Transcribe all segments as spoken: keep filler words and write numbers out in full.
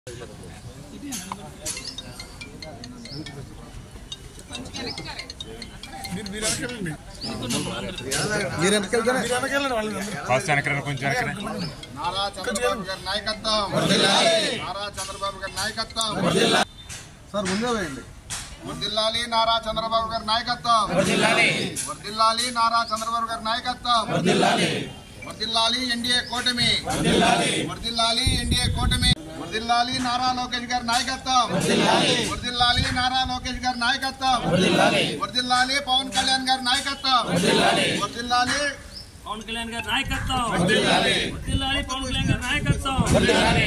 Sir ముందే వేయండి. వర్ధిల్లాలి నారా చంద్రబాబు గారి నాయకత్వం, వర్ధిల్లాలి నారా చంద్రబాబు గారి నాయకత్వం, వర్ధిల్లాలి ఎన్డీఏ కూటమి, వర్ధిల్లాలి ఎన్డీఏ కూటమి, వర్ధిల్లాలి నారా లోకేష్ గారి నాయకత్వం, వర్ధిల్లాలి నారా లోకేష్ గారి నాయకత్వం, వర్ధిల్లాలి పవన్ కళ్యాణ్ గారి నాయకత్వం, వర్ధిల్లాలి పవన్ కళ్యాణ్ గారి నాయకత్వం, వర్ధిల్లాలి పవన్ కళ్యాణ్ గారి నాయకత్వం, వర్ధిల్లాలి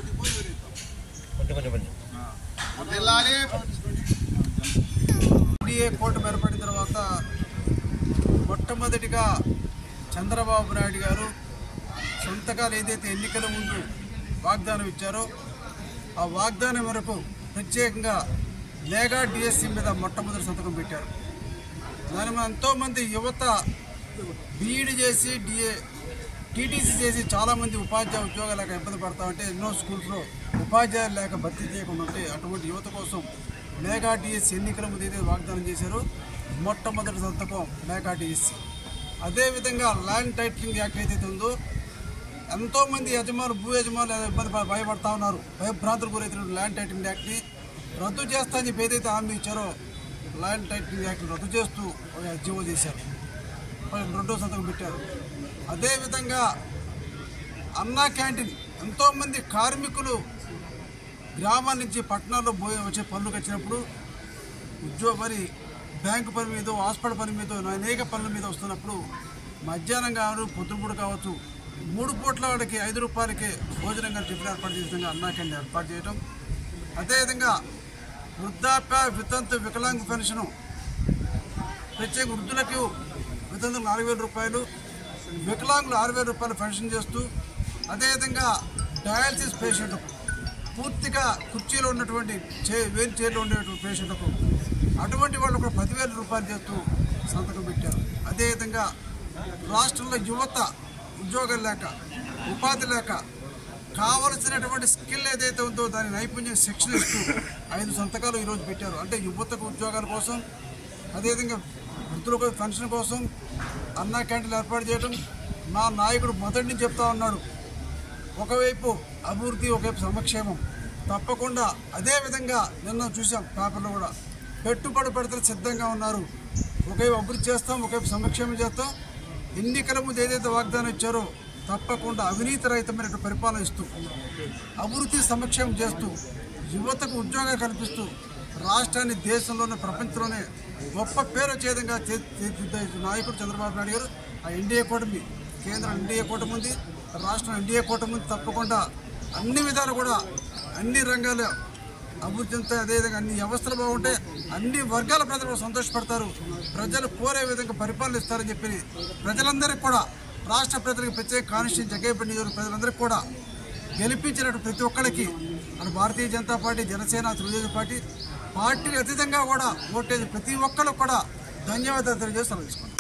వర్ధిల్లాలి. ఎన్డీఏ కూటమి ఏర్పడిన తర్వాత మొట్టమొదటిగా చంద్రబాబు నాయుడు గారు సొంతగా ఏదైతే ఎన్నికల ముందు వాగ్దానం ఇచ్చారో ఆ వాగ్దానం మేరకు ప్రత్యేకంగా మెగా డిఎస్సి మీద మొట్టమొదటి సంతకం పెట్టారు. దాని మీద ఎంతోమంది యువత బీఈడి చేసి డిఏ టీటీసీ చేసి చాలామంది ఉపాధ్యాయ ఉద్యోగాలు లేక ఇబ్బంది పడతా ఉంటే ఎన్నో స్కూల్స్లో ఉపాధ్యాయులు లేక భర్తీ చేయకుండా ఉంటే అటువంటి యువత కోసం మెగా డిఎస్సి ఎన్నికల ముందు ఏదైతే వాగ్దానం చేశారో మొట్టమొదటి సంతకం మెగా డిఎస్సి. అదేవిధంగా ల్యాండ్ టైటిలింగ్ యాక్ట్ ఏదైతే ఉందో ఎంతోమంది యజమానులు భూ యజమానులు ఇబ్బంది భయపడతా ఉన్నారు. భయభ్రాంతులు గురైన ల్యాండ్ టైటిలింగ్ యాక్ట్ని రద్దు చేస్తా అని చెప్పి ఏదైతే హామీ ఇచ్చారో ల్యాండ్ టైటిలింగ్ యాక్ట్ని రద్దు చేస్తూ జీవో చేశారు, రెండో సంతకం పెట్టారు. అదేవిధంగా అన్నా క్యాంటీన్ ఎంతోమంది కార్మికులు గ్రామాల నుంచి పట్టణాల్లో పోయి వచ్చే పనులకు వచ్చినప్పుడు ఉద్యోగ మరి బ్యాంకు పని మీద హాస్పిటల్ పని మీద అనేక పనుల మీద వస్తున్నప్పుడు మధ్యాహ్నం కావచ్చు పొద్దుపూట కావచ్చు మూడు పూట్ల వాడికి ఐదు రూపాయలకి భోజనంగా టిఫిన్ ఏర్పాటు చేసే విధంగా అన్నా క్యాంటీన్ ఏర్పాటు చేయడం. అదేవిధంగా వృద్ధాప్య వితంతు వికలాంగ పెన్షను ప్రత్యేక వృద్ధులకు వితంతులు నాలుగు వేల రూపాయలు వికలాంగులు ఆరు వేల రూపాయలు పెన్షన్ చేస్తూ అదేవిధంగా డయాలసిస్ పేషెంట్లకు పూర్తిగా కుర్చీలో ఉన్నటువంటి చే వేలు చైర్లో ఉండేటువంటి పేషెంట్లకు అటువంటి వాళ్ళు కూడా పదివేల రూపాయలు చేస్తూ సంతకం పెట్టారు. అదేవిధంగా రాష్ట్రంలో యువత ఉద్యోగాలు లేక ఉపాధి లేక కావలసినటువంటి స్కిల్ ఏదైతే ఉందో దాని నైపుణ్యం శిక్షణ ఇస్తూ ఐదు సంతకాలు ఈరోజు పెట్టారు. అంటే యువతకు ఉద్యోగాల కోసం అదేవిధంగా వృద్ధులకు పెన్షన్ కోసం అన్నా క్యాంటీన్లు ఏర్పాటు చేయడం. మా నాయకుడు మొదటి నుంచి చెప్తా ఉన్నాడు, ఒకవైపు అభివృద్ధి ఒకవైపు సంక్షేమం తప్పకుండా. అదేవిధంగా నిన్న చూసాం పేపర్లో కూడా పెట్టుబడి పెడతలు సిద్ధంగా ఉన్నారు. ఒకవైపు అభివృద్ధి చేస్తాం, ఒకవైపు సంక్షేమం చేస్తాం. ఎన్నికల ముందు ఏదైతే వాగ్దానం ఇచ్చారో తప్పకుండా అవినీతి రహితమైన పరిపాలన ఇస్తూ అభివృద్ధి సంక్షేమం చేస్తూ యువతకు ఉద్యోగాలు కల్పిస్తూ రాష్ట్రాన్ని దేశంలోనే ప్రపంచంలోనే గొప్ప పేరు వచ్చే విధంగా నాయకుడు చంద్రబాబు నాయుడు గారు ఆ ఎన్డీఏ కూటమి కేంద్రం ఎన్డీఏ కూటమి ఉంది, రాష్ట్రం ఎన్డీఏ కూటమి ఉంది. తప్పకుండా అన్ని విధాలు కూడా అన్ని రంగాలు అభివృద్ధి చెందుతాయి. అదేవిధంగా అన్ని వ్యవస్థలు బాగుంటే అన్ని వర్గాల ప్రజలు సంతోషపడతారు. ప్రజలు కోరే విధంగా పరిపాలన ఇస్తారని చెప్పి ప్రజలందరికీ కూడా రాష్ట్ర ప్రజలకు ప్రత్యేక కాన్స్టిట్యూన్సీ జగ్గయ్యపేట నియోజకవర్గ ప్రజలందరికీ కూడా గెలిపించినట్టు ప్రతి ఒక్కరికి అటు భారతీయ జనతా పార్టీ, జనసేన, తెలుగుదేశం పార్టీ పార్టీకి అతీతంగా కూడా ఓటేసి ప్రతి ఒక్కరికి కూడా ధన్యవాదాలు తెలియజేసి సెలవు తీసుకుంటాం.